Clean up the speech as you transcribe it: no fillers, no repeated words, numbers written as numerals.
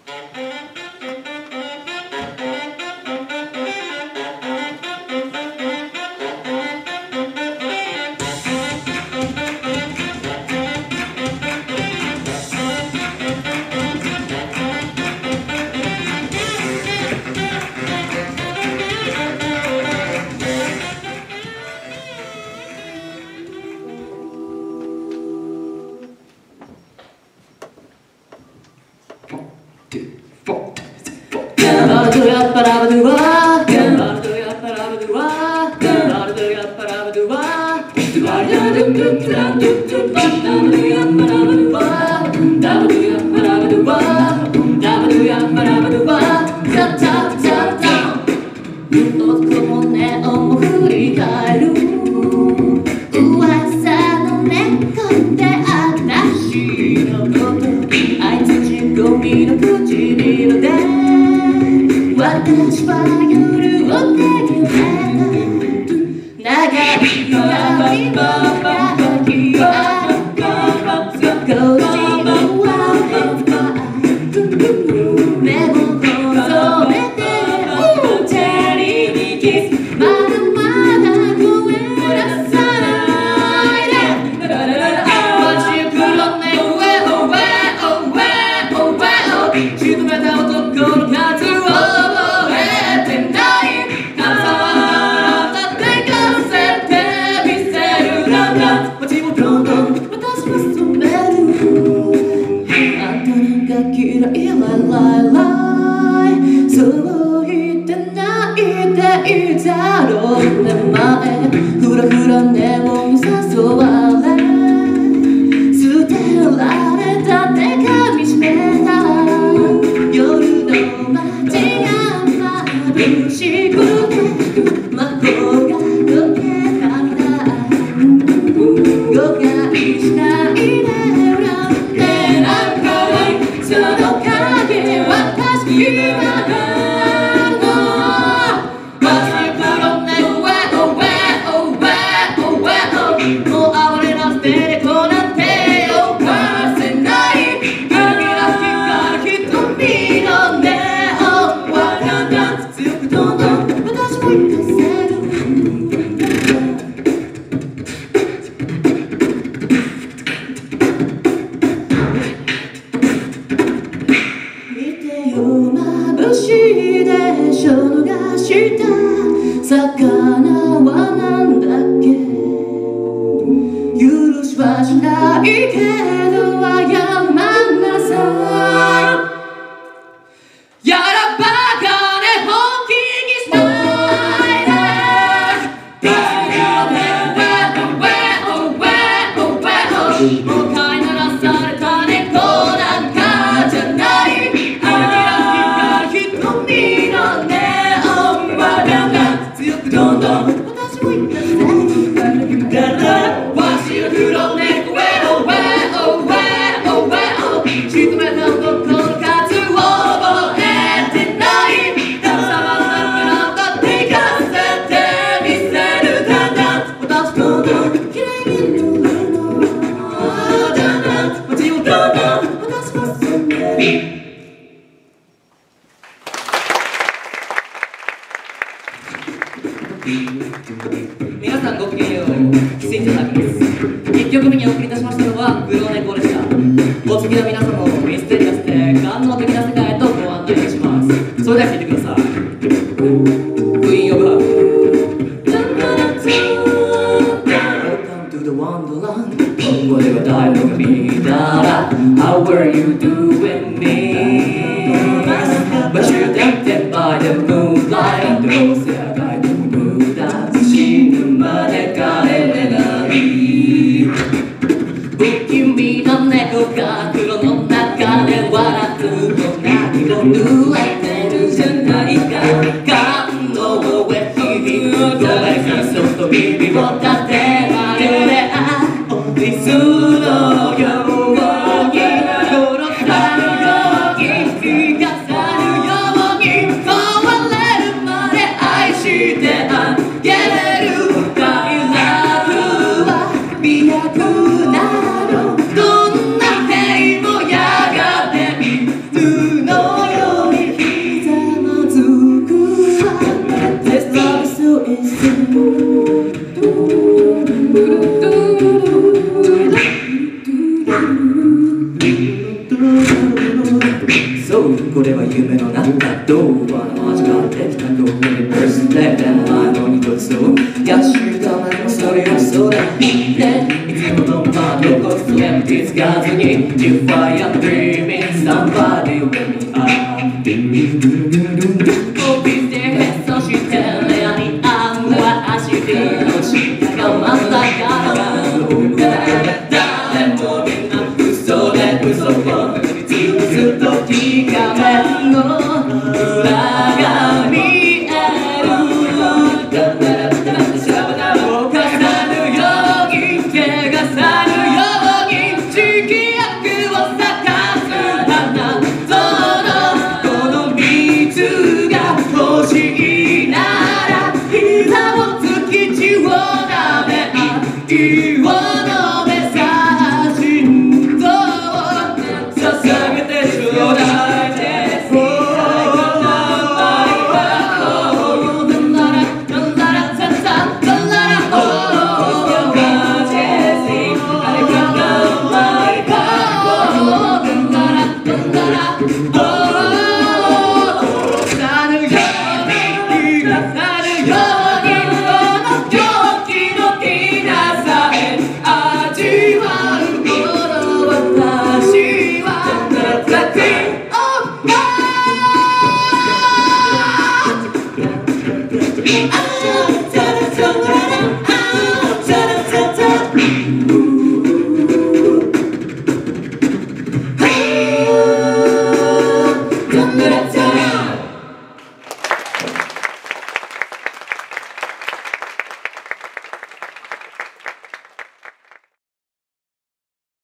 私は夜を手に入れた長い闇の中にある少しの目を細めてチェリーにキスまだまだ声出さないで街黒ね沈めた男の数を覚えてない神様だってかせてみせる街をどんどん私は染めるあんたなんか嫌いライそう言ってないでいいだろうね前ふらふらねも誘われ捨てられたって噛みしめた夜の街が眩しくて魔法が溶けたみたい誤解しないで恨んでなんかないその影私今なの街黒ねもう哀れな捨て猫なんて犯せないキラキラ光る瞳のネオンはだんだん強くどんどん私も行かせる見てよ眩しいでしょ逃した魚はなんだっけ許しはしないけど謝んなさいやらバカね本気にしないでもう飼いならされた猫なんかじゃないキラキラ瞳のネオンはだんだん強くどんどん私も言ったぜわしの黒猫沈めた男の数を覚えてない神様なんかってかせてみせるだんだん私どんどん綺麗に塗るのだんだん街をどんどん私は染める皆さんごきげんよう新庄拓です1曲目にお送りいたしましたのは黒猫でしたお次は皆様をミステリアスで官能的な世界へとご案内いたしますそれでは聴いてくださいクイーンオブハーフ Welcome to the Wonderland ここでは誰もが見たら How were you doing me? But you're tempted by the moonlight どうせ赤い無駄死ぬまで彼れない不気味な猫が黒の中で笑うと何を濡れてるじゃないか缶の上にどれにそっと耳を立てられれ水のように殺さるように日が去るように壊れるまで愛してあげれる快楽は美白なのどんな兵もやがて水のそうこれは夢の中どう味ができたのにベストであの二つをや知るためのそれをそうだねいつものまま残すエンティつかずに You fire dreaming somebody with meコピーでへそしてレアにあんは足での下がまさか誰もみんな嘘で嘘をずっと聞かめの裏が見える動かさぬように怪我さぬように地気悪を咲かす花そのこの水が欲しいなら膝をつき血をなめ息を飲めさ心臓を捧げてちょうだい